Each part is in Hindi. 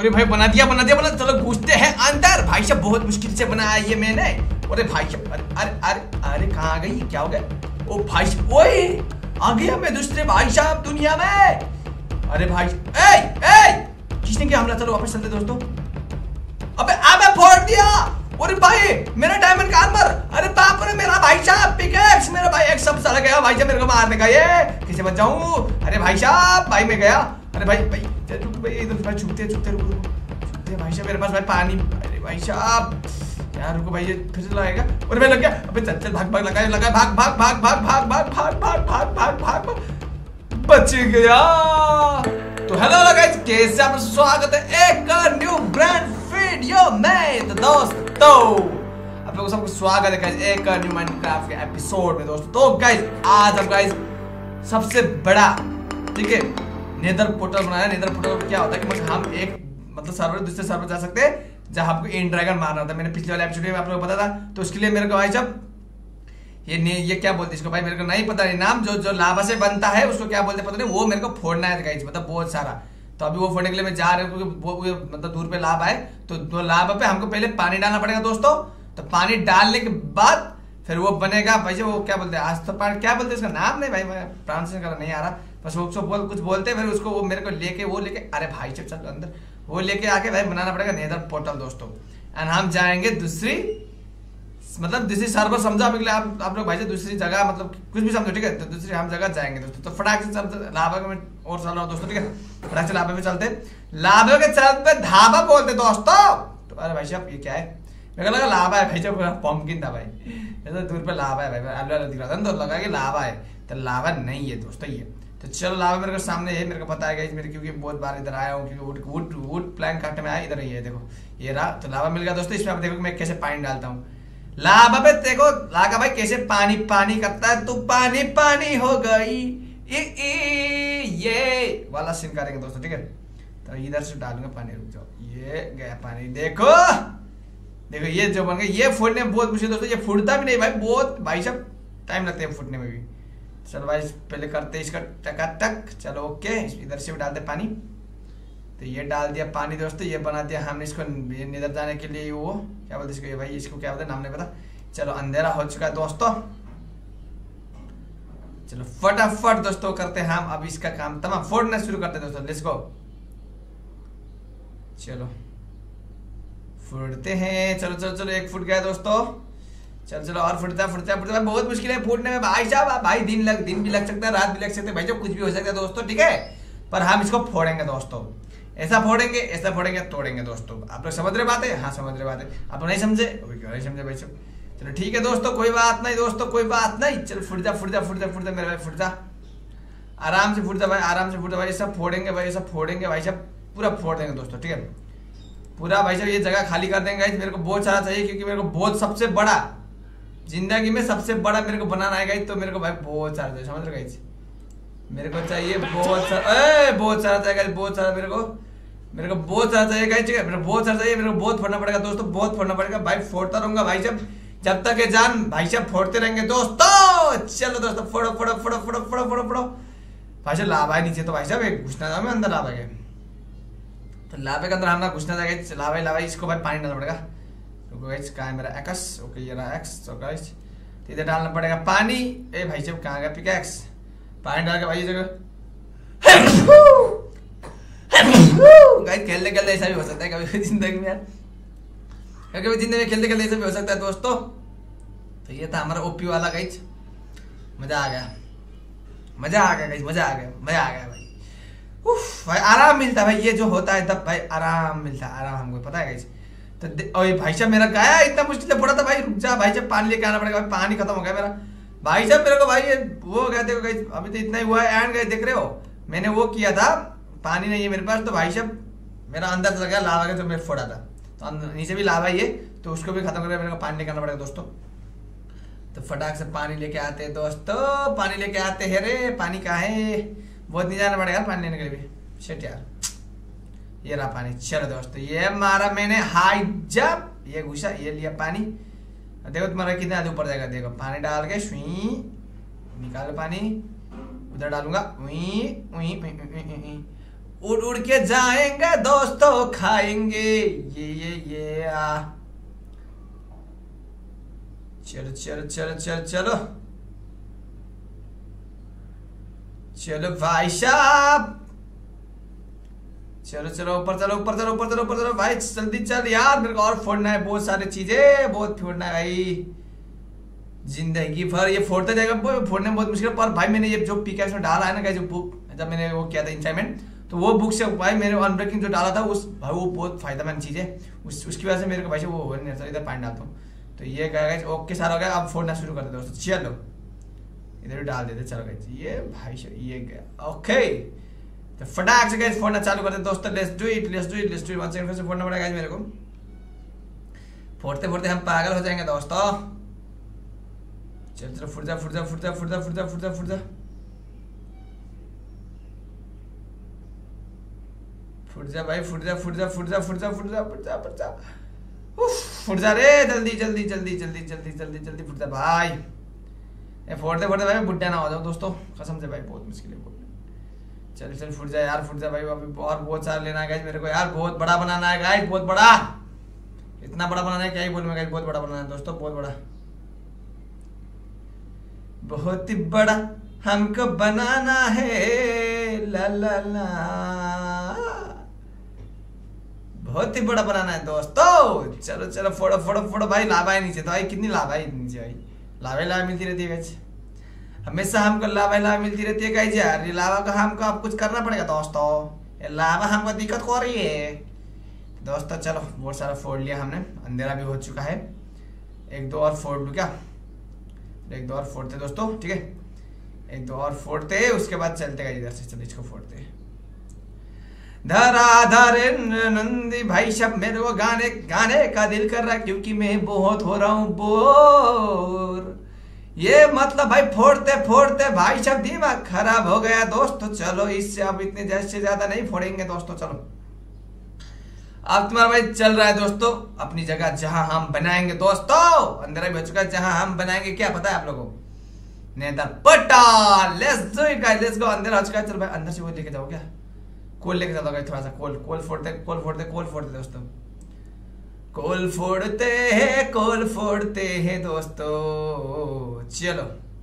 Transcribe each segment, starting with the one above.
अरे भाई बना दिया चलो घुसते हैं अंदर। भाई साहब बहुत मुश्किल से बनाया ये मैंने। अरे भाई साहब अरे कहाँ आ गई, क्या हो गया? ओ भाई साहब ओए आ गया मैं दूसरे भाई साहब दुनिया में। अरे भाई किसने क्या हमला? चलो वापस चलते दोस्तों। अबे फोड़ दिया। अरे भाई मेरा डायमंड का आर्मर। अरे बाप रे मेरा भाई साहब पिकेक्स, मेरा भाई एक सब साला गया भाई साहब मेरे को मारने का। ये कैसे बच जाऊं? अरे भाई साहब भाई मैं गया। अरे भाई इधर भाई छुपते भाई साहब मेरे पास भाई पानी। अरे भाई साहब यार रुको भाई ये फिर से लगाएगा। अरे मैं लग गया। अबे चल भाग लगा भाग बच गया। तो हेलो गाइस कैसे आप? स्वागत है एक न्यू ब्रांड वीडियो में। तो दोस्तों आप लोगों को सबको स्वागत है गाइस एक न्यू माइनक्राफ्ट के एपिसोड में दोस्तों। तो गाइस आज हम गाइस सबसे बड़ा ठीक है नेदर पोर्टल बनाया। नेदर पोर्टल क्या होता है कि हम एक मतलब सर्वर दूसरे सर्वर जा सकते हैं जहां आपको एंड ड्रैगन मारना होता है। मैंने पिछले वाले एपिसोड में आप लोगों को बताया था। तो उसके लिए मेरे को भाई साहब ये क्या बोलते हैं इसको? भाई मेरे को नहीं पता नहीं नाम। जो लावा से बनता है उसको क्या बोलते पता नहीं। वो मेरे को फोड़ना है गाइस, मतलब बहुत सारा। तो अभी वो फोड़ने के लिए मैं जा रहा हूँ क्योंकि वो मतलब दूर पे लावा है। तो लावा पे हमको पहले पानी डालना पड़ेगा दोस्तों। तो पानी डालने के बाद फिर वो बनेगा भाई। वो क्या बोलते हैं आज तो क्या बोलते हैं इसका नाम नहीं भाई, मैं ट्रांसलेशन करना नहीं आ रहा। बस वो कुछ बोलते हैं। फिर उसको वो मेरे को लेके अरे भाई चल अंदर वो लेके आके भाई बनाना पड़ेगा नेदर पोर्टल दोस्तों। एंड हम जाएंगे दूसरी सर्वर समझो अभी आप लोग भाई दूसरी जगह मतलब कुछ भी समझो ठीक है। तो दूसरी हम जगह जाएंगे दोस्तों। तो फटाक से चलते लावा में और चल रहा हूँ दोस्तों ठीक है। फटाक से लावा में चलते। लावा के चल पे धाबा बोलते दोस्तों। तो अरे भाई साहब ये क्या है? मेरे को लगा लावा है भाई साहब, पंपकिन था भाई। ऐसा दूर पे लावा है भाई, आलू दिख रहा था तो लगा कि लावा है। तो लावा नहीं है दोस्तों ये। तो चलो लावा मेरे को सामने है, मेरे को पता है मेरे क्योंकि बहुत बार इधर आया हूँ क्योंकि वुड प्लैंक काटने में आया। इधर ही है देखो ये रहा। तो लावा मिल गया दोस्तों। इसमें आप देखो मैं कैसे पानी डालता हूँ लावा पे। देखो लागा भाई कैसे पानी करता है। तो पानी हो गई ये वाला सीन करेंगे दोस्तों ठीक है। तो इधर से डालूंगा पानी, रुक जाओ। ये गया पानी, देखो ये जो बन गया। ये फूटने में बहुत मुश्किल दोस्तों। ये फूटता भी नहीं भाई, बहुत भाई साहब टाइम लगता है फूटने में भी। चलो भाई पहले करते इसका टक। चलो ओके इधर से भी डालते पानी। तो ये डाल दिया पानी दोस्तों। ये बना दिया हमने इसको निधर जाने के लिए। वो क्या बोलते इसको भाई, इसको क्या बोलते नाम नहीं पता। चलो अंधेरा हो चुका है दोस्तों। चलो फटाफट दोस्तों करते हैं हम अब इसका काम तमाम फोड़ना शुरू करते हैं दोस्तों। Let's go. चलो फूटते हैं। चलो एक फुट गया दोस्तों। चलो और फुटता बहुत मुश्किल है फूटने में भाई साहब। भाई दिन भी लग सकता है, रात भी लग सकता है भाई साहब, कुछ भी हो सकता है दोस्तों ठीक है। पर हम इसको फोड़ेंगे दोस्तों। ऐसा फोड़ेंगे तोड़ेंगे दोस्तों। आप लोग समझ रहे बात है? हाँ समझ रहे बात है। आप लोग नहीं समझे? क्यों नहीं समझे भाई साहब? चलो ठीक है दोस्तों कोई बात नहीं दोस्तों, कोई बात नहीं। चलो फुट जा मेरे भाई, फुट जा आराम से फुट जा भाई, आराम से फुट जा भाई। सब फोड़ेंगे भाई, सब फोड़ेंगे भाई साहब, पूरा फोड़ देंगे दोस्तों ठीक है। पूरा भाई साहब ये जगह खाली कर देंगे। मेरे को बहुत सारा चाहिए क्योंकि मेरे को बहुत सबसे बड़ा जिंदगी में सबसे बड़ा मेरे को बनाना है गाइस। तो मेरे को भाई बहुत सारा चाहिए, समझ रहे गाइस? मेरे को चाहिए बहुत सारा चाहिए, बहुत सारा मेरे को बहुत सारा चाहिए गाइस ठीक है। मेरे को बहुत सारा चाहिए, मेरे को बहुत फोड़ना पड़ेगा दोस्तों, बहुत फोड़ना पड़ेगा भाई। फोड़ता रहूंगा भाई साहब जब तक ये जान भाई साहब फोड़ते रहेंगे दोस्तों। चलो दोस्तों फोड़ो भाई साहब। लावा है नीचे तो भाई साहब घुसना था मैं अंदर लावा के। तो लावे के अंदर हम ना घुसना था लावा इसको भाई पानी डालना पड़ेगा। कहाँ है मेरा एक्स? ओके ये रहा एक्स। तो गाइस इधर डालना पड़ेगा पानी। ए भाई साहब कहाँ गया पिकैक्स? पानी डाल के भाई ये जगह गाइस खेलते ऐसा भी हो सकता है कभी जिंदगी में यार, कभी जिंदगी में खेलते ऐसा भी हो सकता है दोस्तों। तो ये था हमारा ओपी वाला गाइस। मजा आ गया गाइस, मजा आ गया भाई। उफ भाई आराम मिलता है भाई, ये जो होता है तब भाई आराम मिलता है, आराम हमको पता है गाइस। तो भाई साहब मेरा गाया इतना मुश्किल से फोड़ा था भाई। रुक जा भाई साहब पानी लेके आना पड़ेगा भाई, पानी खत्म हो गया मेरा भाई साहब। मेरे को भाई ये वो कहते हो गाइस अभी तो इतना ही हुआ है। एंड गाइस देख रहे हो मैंने वो किया था, पानी नहीं है मेरे पास। तो भाई साहब मेरा अंदर चला गया लावा के, तो मैं फोड़ा था। तो नीचे भी लावा ही है तो उसको भी खत्म करके मेरे को पानी लेके आना पड़ेगा दोस्तों। तो फटाक से पानी लेके आते हैं दोस्तों, पानी लेके आते हैं रे। पानी कहाँ है? बहुत नहीं जाना पड़ेगा पानी लेने के लिए भी। शिट यार ये रहा पानी। चलो दोस्तों ये मारा मैंने हाई जंप, ये घुसा, ये लिया पानी। देखो तुम्हारा कितना आगे ऊपर जाएगा। देखो पानी डाल के सुई निकालो पानी, उधर डालूंगा। उड़ उड़ के जाएंगे दोस्तों, खाएंगे ये चलो चलो चलो चलो चलो चलो भाई साहब, चलो चलो ऊपर चलो ऊपर चलो ऊपर चलो ऊपर चलो भाई, जल्दी चल यार, मेरे को और फोड़ना है बहुत सारी चीजें, बहुत फोड़ना है भाई जिंदगी भर। ये फोड़ते जाएगा, फोड़ने में बहुत मुश्किल, पर भाई मैंने ये जो पिकैक्स में डाला है ना गाइस, जो बुक जब मैंने वो किया था इंचाइमेंट, तो वो बुक से भाई मेरे अनब्रेकिंग जो डाला था उस भाई वो बहुत फायदेमंद चीज है, उसकी वजह से मेरे को भाई वो हो नहीं, इधर पानी डालता हूँ। तो ये गाइस ओके सारा हो गया, अब फोड़ना शुरू करते दोस्तों, चलो इधर भी डाल देते, चलो गाइस ये भाई ये गया ओके। तो फटाक से गाइस फोड़ना चालू करते दोस्तों, let's do it let's do it let's do it. 1 second फिर से फोड़ना पड़ेगा गाइस मेरे को, फोड़ते फोड़ते हम पागल हो जाएंगे दोस्तों। चल चलो फुट जा फुट जा फुट जा फुट जा फुट जा फुट जा फुट जा फुट जा भाई, फुट जा फुट जा फुट जा फुट जा फुट जा फुट जा फुट जा फुट जा रे, जल्दी जल्दी जल्दी जल्दी जल्दी जल्दी जल्दी फुट जा भाई। फोड़ते फोड़ते भाई बुड्ढा ना हो जाओ दोस्तों, कसम से भाई बहुत मुश्किल है बोलना। चल चल फुट जा यार, फुट जा भाई, अभी और बहुत सारा लेना है गाइस मेरे को यार, बहुत बड़ा बनाना है गाइस, बहुत बड़ा, इतना बड़ा बनाना है क्या ही बोलूं मैं गाइस, बहुत बड़ा बनाना है दोस्तों, बहुत बड़ा, बहुत ही बड़ा हमको बनाना है, ला ला ला, बहुत ही बड़ा बनाना है दोस्तों। चलो चलो फोड़ो फोड़ो फोड़ो भाई, लावा है नीचे तो भाई, कितनी लावा है नीचे भाई, लावा मिलती रहती है गाइस, हमेशा हमको लावा मिलती रहती है गाइस यार, ये लावा का हमको अब कुछ करना पड़ेगा दोस्तों, ये लावा हमको दिक्कत हो रही है दोस्तों। चलो बहुत सारा फोड़ लिया हमने, अंधेरा भी हो चुका है, एक दो और फोड़ लूं क्या, एक दो और फोड़ते दोस्तों, ठीक है एक दो और फोड़ते, उसके बाद चलते गाइस इधर से, चलो इसको फोड़ते। धराधर नंदी भाई साहब, मेरे को गाने गाने का दिल कर रहा है क्योंकि मैं बहुत हो रहा हूँ बोर, ये मतलब भाई फोड़ते फोड़ते भाई साहब दिमाग खराब हो गया दोस्तों। चलो इससे अब इतने जैसे ज्यादा नहीं फोड़ेंगे दोस्तों, चलो अब तुम्हारा भाई चल रहा है दोस्तों अपनी जगह जहां हम बनाएंगे दोस्तों, अंधेरा भी हो चुका है, जहां हम बनाएंगे क्या पता है आप लोगों को, nether portal, let's do it guys, let's go. अंधेरा हो चुका है, चल भाई अंदर से वो लेके जाओ क्या, कोल लेके जाओ गाइस, थोड़ा सा कोल, कोल फोड़ते कोल फोड़ते कोल फोड़ते दोस्तों, कोल फोड़ते हैं दोस्तों। चलो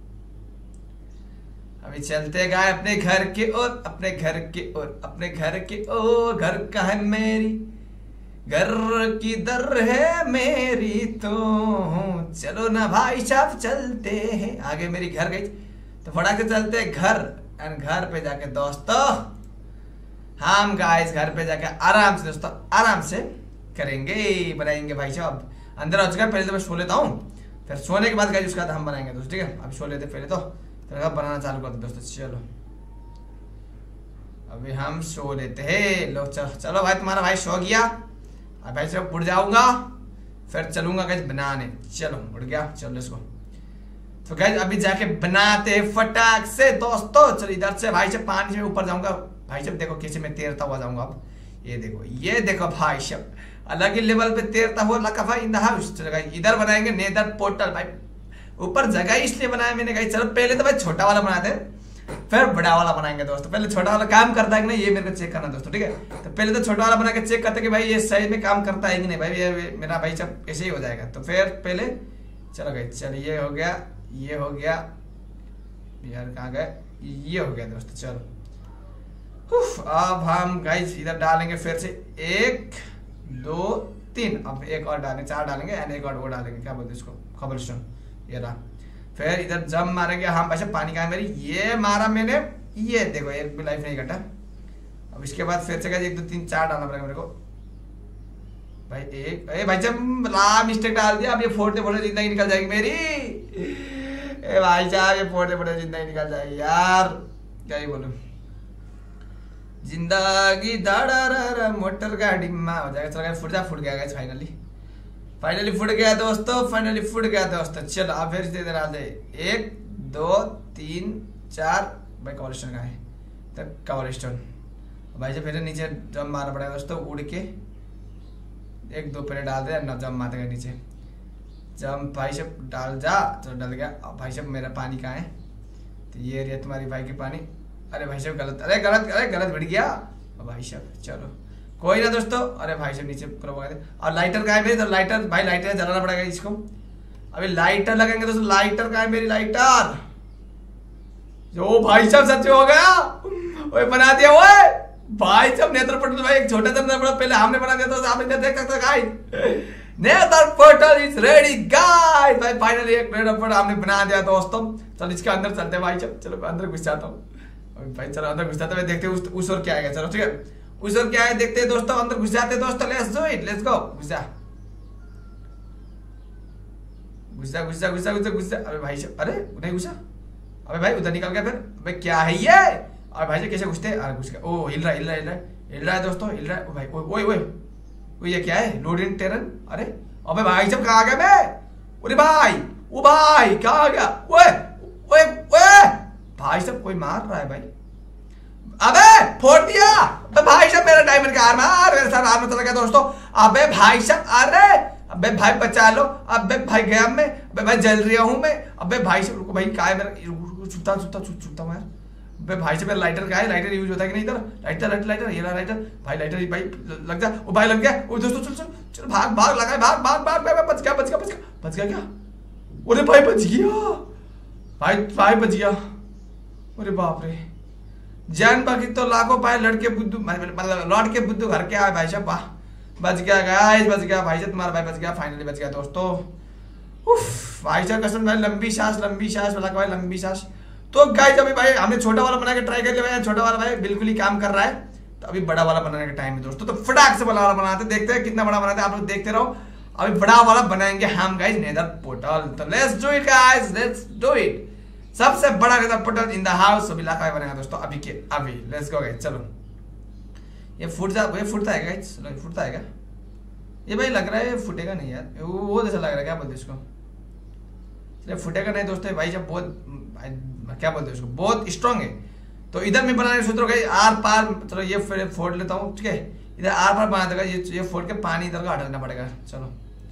अभी चलते गए अपने घर के ओर, अपने घर के ओर, अपने घर के ओर, घर का है मेरी, घर की दर है मेरी, तो चलो ना भाई साहब चलते हैं आगे, मेरी घर गई तो फटाक से चलते हैं घर, एंड घर पे जाके दोस्तों हम गाइस घर पे जाके आराम से दोस्तों आराम से करेंगे, बनाएंगे भाई साहब। अंदर हो चुका है, पहले तो मैं सो लेता हूँ, फिर सोने के बाद गाइस उसका हम बनाएंगे दोस्तों, ठीक है अभी सो लेते पहले तो, फिर बनाना चालू करते दोस्तों। चलो अभी हम सो लेते हैं, लो चलो चलो भाई, तुम्हारा भाई सो गया, अब भाई साहब उड़ जाऊंगा, फिर चलूंगा गाइस बनाने, चलो उड़ गया, चलो इसको तो गाइस अभी जाके बनाते फटाक से दोस्तों। चलो इधर से भाई साहब पानी से ऊपर जाऊंगा, भाई साहब देखो कैसे मैं तैरता हुआ जाऊंगा, अब ये देखो भाई साहब अलग ही लेवल पे तैरता हुआ लगा भाई इन द हाउस। चलो गाइस इधर बनाएंगे नेदर पोर्टल, भाई ऊपर जगह इसलिए बनाया मैंने गाइस, चलो पहले तो भाई छोटा वाला बनाते फिर बड़ा वाला बनाएंगे दोस्तों, पहले छोटा वाला काम करता है कि नहीं ये मेरे को चेक करना दोस्तों, ठीक है तो पहले तो छोटा वाला बना के चेक करते कि भाई ये सही में काम करता है कि नहीं, भाई ये मेरा भाई सब ऐसे ही हो जाएगा, तो फिर पहले चलो गाइस, चलो ये हो गया, ये हो गया यार, कहाँ गए, ये हो गया दोस्तों। चलो अब हम गाइस इधर डालेंगे फिर से 1 2 3, अब एक और डालेंगे, 4 डालेंगे एंड एक और वो डालेंगे, क्या बोलते हैं इसको, कबलस्टोन, ये रहा। फिर इधर जम मारेंगे हम, भाई पानी कहाँ है मेरी, ये मारा मैंने, ये देखो एक भी लाइफ नहीं कटा। अब इसके बाद फिर से गाइस 1 2 3 4 डालना पड़ेगा मेरे को भाई, एक भाई जब ला मिस्टेक डाल दिया, अब ये फोड़ते फोड़ते जिंदगी निकल जाएगी मेरी, ए भाई साहब ये फोड़ते फोड़ते जिंदगी निकल जाएगी यार, क्या ही बोलूं, जिंदगी दाड़ा मोटर गाड़ी में हो जाएगा। चलो फुट गया गाइस, फाइनली फुट गया दोस्तों, फाइनली फुट गया दोस्तों। चलो अब फिर से डाल दे 1 2 3 4, भाई कॉबलस्टोन का है तब कॉबलस्टोन, भाई जब फिर नीचे जम मारना पड़ेगा दोस्तों, उड़ के 1 2 पहले डाल दे, न जम मारते नीचे, जम भाई सब डाल जा, चलो डल गया। अब भाई सब मेरा पानी कहाँ है, तो ये एरिया तुम्हारी भाई की पानी, अरे भाई साहब गलत, अरे गलत भिड़ गया, भाई साहब चलो कोई ना दोस्तों। अरे भाई साहब नीचे पूरा बगा दे। और लाइटर कहाँ है मेरी? तो लाइटर भाई लाइटर जलाना पड़ेगा इसको। अभी लाइटर लगेंगे दोस्तों। लाइटर कहाँ है मेरी? लाइटर जो भाई साहब सच हो गया। ओए बना दिया ओए भाई साहब नेत्र पटल भाई। एक छोटा सा नेत्र पटल पहले हमने बना दिया था, आपने देख सकते guys. Nether portal is ready guys. भाई फाइनली एक नेत्र पटल हमने बना दिया दोस्तों। चलो इसके अंदर चलते हैं भाई साहब। चलो अंदर घुस जाता हूँ भाई। चलो अंदर घुस जाते हैं, देखते हैं उस और क्या आएगा। चलो ठीक है उस और क्या है देखते हैं दोस्तों। अंदर घुस जाते हैं दोस्तों। Let's do it, let's go. घुस जा घुस जा घुस जा घुस जा घुस जा। अबे भाई साहब अरे नहीं घुसा। अबे भाई उधर निकल गया फिर। अबे क्या है ये? अरे भाई साहब कैसे घुसते हैं? अरे घुस गया। ओ हिल रहा है हिल रहा है हिल रहा है हिल रहा है दोस्तों हिल रहा है। भाई ओए ओए ओए ये क्या है? Loading terrain. अरे अबे भाई साहब कहाँ आ गया मैं? अरे भाई ओ भाई कहाँ आ गया? ओए ओए ओए भाई साहब कोई मार रहा है भाई। अबे फोड़ दिया। अबे भाई साहब मेरा डायमंड का आर्मर मेरे साथ आर्मर चला गया दोस्तों। अबे भाई साहब अरे अबे भाई बचा लो। अबे भाई गया मैं। अबे भाई जल रहा हूं मैं। अबे भाई साहब रुको भाई क्या है मेरा? छुपता छुपता छुपता हूं यार। अबे भाई साहब मेरा लाइटर का है? लाइटर यूज होता है कि नहीं? इधर लाइटर लाइटर लाइटर ये रहा लाइटर। भाई लाइटर भाई लग जा। ओ भाई लग गया। ओ दोस्तों चल चल चल भाग भाग लगा भाग भाग भाग भाग बच गया बच गया बच गया बच गया क्या? अरे भाई बच गया भाई भाई बच गया। अरे बाप रे जान बाकी तो लाखों पाए लड़के बुद्धू मतलब लौट के बुद्धू घर के आए भाई साहब। वाह बच गया गाइस बच गया भाई साहब। तुम्हारा भाई बच गया फाइनली बच गया दोस्तों। उफ भाई साहब कसम भाई लंबी सांस वाला भाई लंबी सांस। तो गाइस अभी भाई हमने छोटा वाला बना के ट्राई कर लिया भाई। छोटा वाला भाई बिल्कुल ही काम कर रहा है। तो अभी बड़ा वाला बनाने का टाइम है दोस्तों। तो फटाक से बड़ा वाला बनाते देखते हैं कितना बड़ा बनाते हैं। आप लोग देखते रहो। अभी बड़ा वाला बनाएंगे हम गाइस नेदर पोर्टल। तो let's do it guys let's do it. सबसे बड़ा nether portal in the house अभी इलाका में बनेगा दोस्तों। अभी के अभी लेट्स गो गाइस। चलो ये फुटता है गाइस। चलो फुटता है क्या? ये भाई लग रहा है फुटेगा नहीं यार। वो जैसा लग रहा है क्या बोलते इसको? चलिए फुटेगा नहीं दोस्तों। भाई जब बहुत क्या बोलते हैं उसको बहुत स्ट्रांग है। तो इधर में बनाने सूत्र गई आर पार। चलो ये फिर फोड़ लेता हूँ ठीक है। इधर आर पार बना देगा ये फोड़ के पानी इधर का हटाना पड़ेगा। चलो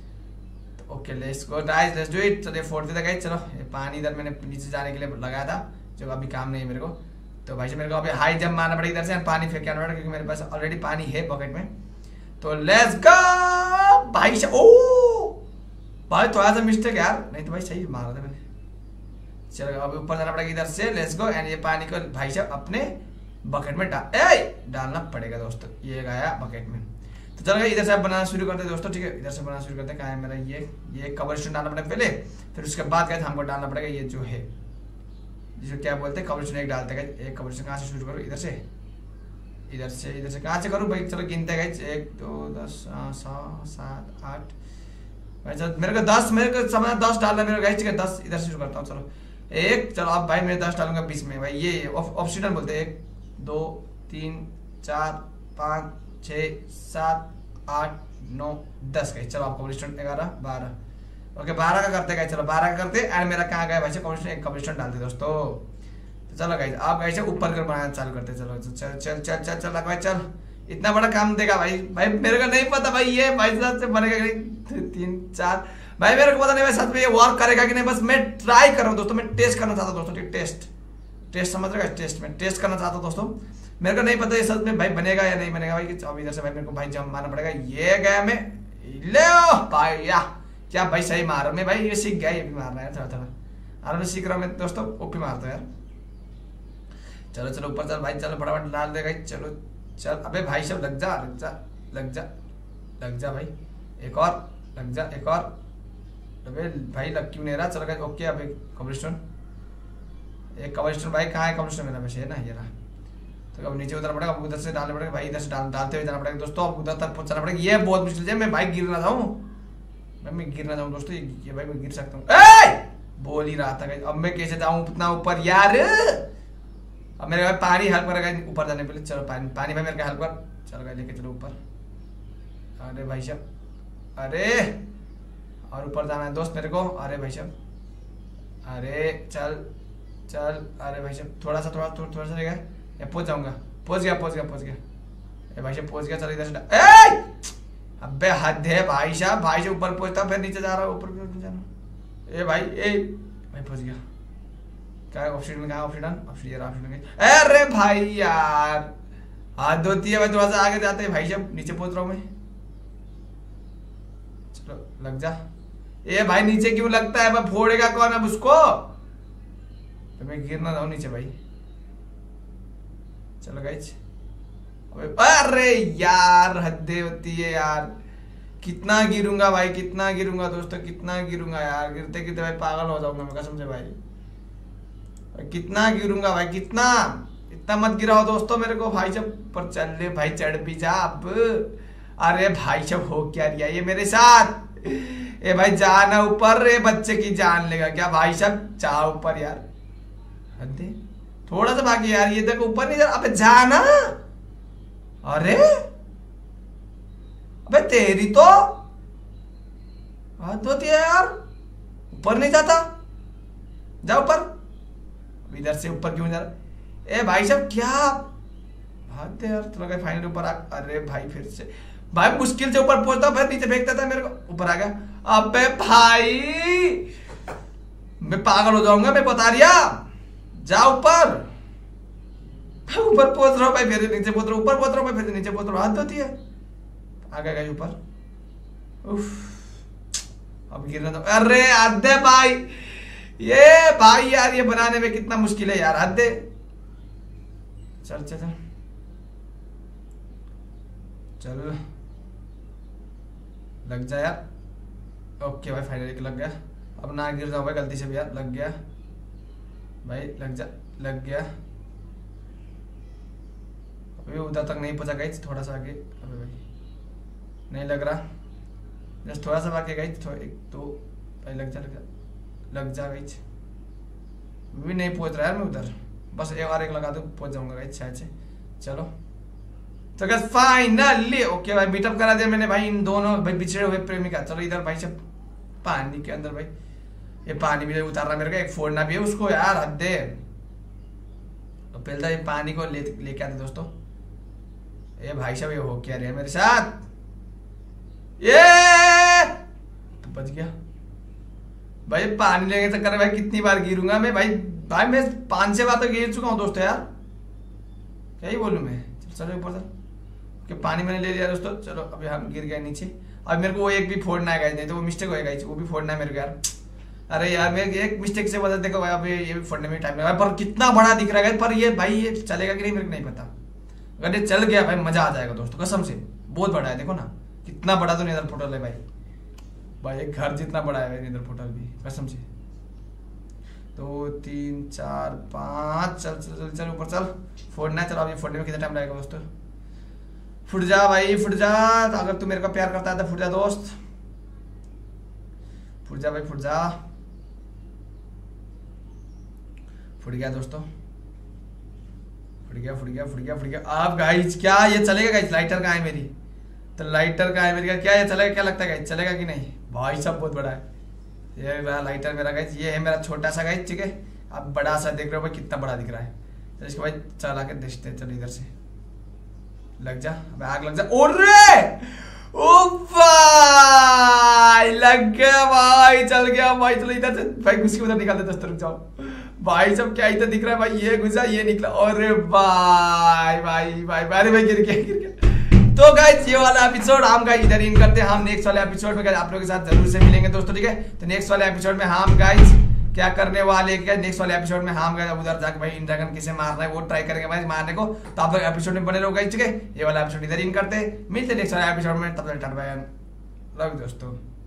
तो okay let's go guys let's do it. चलिए फोड़ देता गाइस। चलो ये पानी इधर मैंने नीचे जाने के लिए लगाया था जो अभी काम नहीं है मेरे को। तो भाई मेरे को अभी हाई जंप मारना पड़ेगा इधर से पानी फेंक के आना पड़ेगा क्योंकि मेरे पास ऑलरेडी पानी है पॉकेट में। तो लेट्स गो भाई। ओ भाई थोड़ा सा मिस्टेक यार नहीं तो भाई सही मारा था मैंने। चलो अभी ऊपर जाना पड़ेगा इधर से। लेट्स गो एंड ये पानी को भाई साहब अपने बकेट में डालना पड़ेगा दोस्तों। ये गया बकेट में। तो चलो इधर से बनाना शुरू करते हैं दोस्तों ठीक है। इधर से बनाना शुरू करते हैं। कहाँ है मेरा ये कवर स्टोन डालना पड़ेगा पहले। फिर उसके बाद गए हमको डालना पड़ेगा ये जो है जिसको क्या बोलते हैं कवर स्टोन। एक डालते हैं एक कवर स्टोन। कहाँ से शुरू करूँ? इधर से कहाँ से करूँ भाई? चलो गिनते गए 1 2 10 6 7 8 भाई चलो मेरे को 10 मेरे को समझ 10 डालना मेरे गाइस ठीक है। 10 इधर से शुरू करता हूँ। चलो एक चलो अब भाई मैं 10 डालूंगा 20 में भाई। ये ऑप्शनल बोलते हैं 1 2 3 4 5 6 7 8 9 10 गाइस। चलो आप कॉम्बिनेशन 11 12 ओके 12 का करते गाइस। चलो 12 का करते एंड मेरा कहाँ गया भाई से कॉम्बिनेशन एक कॉम्बिनेशन डालते दोस्तों। तो चलो गाइस आप गाइस ऊपर कर बनाना चालू करते। चलो चल चल चल चल चल भाई चल इतना बड़ा काम देगा भाई। भाई मेरे को नहीं पता भाई ये भाई साहब से बनेगा कि नहीं। 3 4 भाई मेरे को पता नहीं भाई सच में ये वर्क करेगा कि नहीं। बस मैं ट्राई कर रहा हूँ दोस्तों। मैं टेस्ट करना चाहता हूँ दोस्तों। टेस्ट समझ रहे टेस्ट में टेस्ट करना चाहता हूँ दोस्तों। मेरे को नहीं पता ये सच में भाई बनेगा या नहीं बनेगा भाई। अब इधर से भाई मेरे को भाई जंप मारना पड़ेगा। ये गया मैं ले भाई या क्या भाई सही मार मैं भाई ये सीख गया। ये भी मारना है थोड़ा थोड़ा आराम से सीख रहा हूँ मैं दोस्तों। ओपी मारता है यार। चलो चलो ऊपर चल भाई। चलो फटाफट डाल देगा। चलो चल अबे भाई सब लग जा लग जा लग जा लग जा भाई। एक और लग जा एक और। अबे भाई लग क्यों नहीं रहा? चलो गाइस ओके अब एक कॉब्लस्टोन एक कॉब्लस्टोन भाई कहाँ है कॉब्लस्टोन? मेरा वैसे है ना ये रहा। तो अब नीचे उतरना पड़ेगा। उधर से डालना पड़ेगा भाई। इधर से डालते हुए जाना पड़ेगा दोस्तों। अब उधर तक पहुंचना पड़ेगा। ये बहुत मुश्किल है। मैं भाई गिर ना जाऊँ मैं गिर ना जाऊँ दोस्तों। ये भाई मैं गिर सकता हूँ। बोल ही रहा था गाइस अब मैं कैसे जाऊँ उतना ऊपर यार। अब मेरे भाई पानी हेल्प करेगा ऊपर जाने के लिए। चलो पानी भाई मेरे का हेल्प कर। चलो गाइस लेके चलो ऊपर। अरे भाई साहब अरे और ऊपर जाना है दोस्त मेरे को। अरे भाई साहब अरे चल चल। अरे भाई साहब थोड़ा सा रहेगा या पहुंच जाऊंगा। पहुंच गया ए भाई साहब पहुंच गया। चलो इधर से अबे हद है भाई साहब ऊपर पहुंचता फिर नीचे जा रहा है। ऊपर जाना ए भाई पहुंच गया। क्या है ऑप्शन में? कहा ऑप्शन ऑप्शन। अरे भाई यार हाथ धोती है भाई, थोड़ा सा आगे जाते हैं भाई साहब, नीचे पहुंच रहा हूं मैं। चलो लग जा। ए भाई नीचे क्यों लगता है भाई, फोड़ेगा कौन अब उसको? तो मैं गिर ना जाऊं नीचे भाई। चलो गाइस, अरे यार हद होती है यार, कितना गिरूंगा भाई, कितना गिरूंगा दोस्तों, कितना गिरूंगा यार, गिरते गिरते भाई पागल हो जाऊंगा मैं कसम से भाई, कितना गिरूंगा भाई, कितना, इतना मत गिराओ दोस्तों मेरे को भाई साहब। पर चल ले भाई, चढ़ भी जा अब। अरे भाई साहब हो क्या रिया ये मेरे साथ? ए भाई जाना ऊपर, रे बच्चे की जान लेगा क्या भाई साहब? जा ऊपर यार, हद, थोड़ा सा बाकी यार, ये देखो ऊपर नहीं जा, अबे जाना। अरे अबे तेरी तो हाथ होती है यार, ऊपर नहीं जाता, जा ऊपर। इधर से ऊपर क्यों जा रहा? ए भाई साहब क्या हाथ यार, चलो गए फाइनल ऊपर आ। अरे भाई फिर से भाई मुश्किल से ऊपर पहुंचता, फिर नीचे फेंकता था मेरे को, ऊपर आ गया। अबे भाई मैं पागल हो जाऊंगा, मैं बता दिया। जा ऊपर, ऊपर पहुंच रहा हूं भाई, फिर नीचे पहुंच रहा हूं, ऊपर पहुंच रहा हूं फिर नीचे पहुंच रहा हूं, हाथ होती है। आगे गई ऊपर, अब गिरना तो, अरे आधे भाई, ये भाई यार ये बनाने में कितना मुश्किल है यार, आधे। चल चल चल चल, लग जा यार। ओके भाई फाइनली लग गया, अब ना गिर जाओ भाई गलती से भी यार, लग गया भाई, लग जा, लग गया। अभी उधर तक नहीं पहुंचा गई, थोड़ा सा आगे। अबे भाई नहीं लग रहा, जस्ट थोड़ा सा बाकी गई, एक दो भाई, लग जा लग जा लग जा गई। भी नहीं पहुंच रहा यार मैं उधर, बस एक और एक लगा दो पहुंच जाऊंगा गई शायद से। चलो तो गाइस फाइनली ओके भाई, मीटअप करा दिया मैंने भाई इन दोनों भाई बिछड़े हुए प्रेमिका। चलो इधर भाई सब पानी के अंदर भाई, ये पानी भी उतारना मेरे को, एक फोड़ना भी है उसको यार, हद। तो पहले ये पानी को लेके आते दोस्तों। ये भाई साहब ये हो क्या रहे मेरे साथ, ये तो बच गया भाई। पानी लेने के चक्कर में भाई कितनी बार गिरूंगा मैं भाई, भाई मैं 5-6 बार तो गिर चुका हूँ दोस्तों यार, क्या ही बोलूं मैं। चलो ऊपर चल कि पानी मैंने ले लिया दोस्तों। चलो अभी हम गिर गए नीचे, अब मेरे को वो एक भी फोड़ना है, नहीं तो वो मिस्टेक होएगा, वो भी फोड़ना है मेरे को यार। अरे यार मेरे एक मिस्टेक से बदल, देखो भाई अभी ये भी फोड़ने में टाइम लगा, पर कितना बड़ा दिख रहा है, पर ये भाई ये चलेगा कि नहीं मेरे को नहीं पता। अगर ये चल गया भाई मजा आ जाएगा दोस्तों कसम से, बहुत बड़ा है, देखो ना कितना बड़ा तो नेदर पोर्टल है भाई, भाई एक घर जितना बड़ा है नेदर पोर्टल भी कसम से। 2 3 4 5 चल चल चल ऊपर चल, फोड़ना है। चलो अभी फोड़ने में कितना टाइम लगेगा दोस्तों? फुट जा भाई फुट जा, अगर तू मेरे को प्यार करता है तो फुट जा दोस्त, फुट जा भाई फुट जा। फुट गया दोस्तों, फुट गया फुट गया फुट गया फुट गया। अब गाइस क्या ये चलेगा गाइस? लाइटर कहाँ है मेरी? तो लाइटर कहाँ है मेरी? क्या ये चलेगा? क्या लगता है गाइस चलेगा कि नहीं? भाई सब बहुत बड़ा है ये लाइटर मेरा गाइस, ये है मेरा छोटा सा गाइस, ठीक है। अब बड़ा सा देख रहे हो भाई कितना बड़ा दिख रहा है, तो इसको भाई चला के देखते हैं। चलो इधर से लग जा, अब आग लग जा। ओरे ओ भाई लग गया भाई, चल गया भाई। चलो इधर से भाई घुस के उधर निकालते दोस्तों, रुक जाओ भाई। सब क्या इधर दिख रहा है भाई, ये घुसा ये निकला, अरे भाई भाई भाई अरे भाई गिर गया गिर गया। तो गाइस ये वाला एपिसोड हम गाइस इधर इन करते हैं, हम नेक्स्ट वाले एपिसोड में आप लोगों के साथ जरूर से मिलेंगे दोस्तों, ठीक है। तो नेक्स्ट वाले एपिसोड में हम गाइस क्या करने वाले हैं, नेक्स्ट वाले एपिसोड में हम गाइस उधर जाकर भाई इन ड्रैगन किसे मारना है वो ट्राई करेंगे भाई मारने को। तो आप लोग एपिसोड में बने रहो गाइस, ठीक है। ये वाला एपिसोड इधर इन करते, मिलते नेक्स्ट वाले एपिसोड में, तब तक टाटा बाय, लव दोस्तों।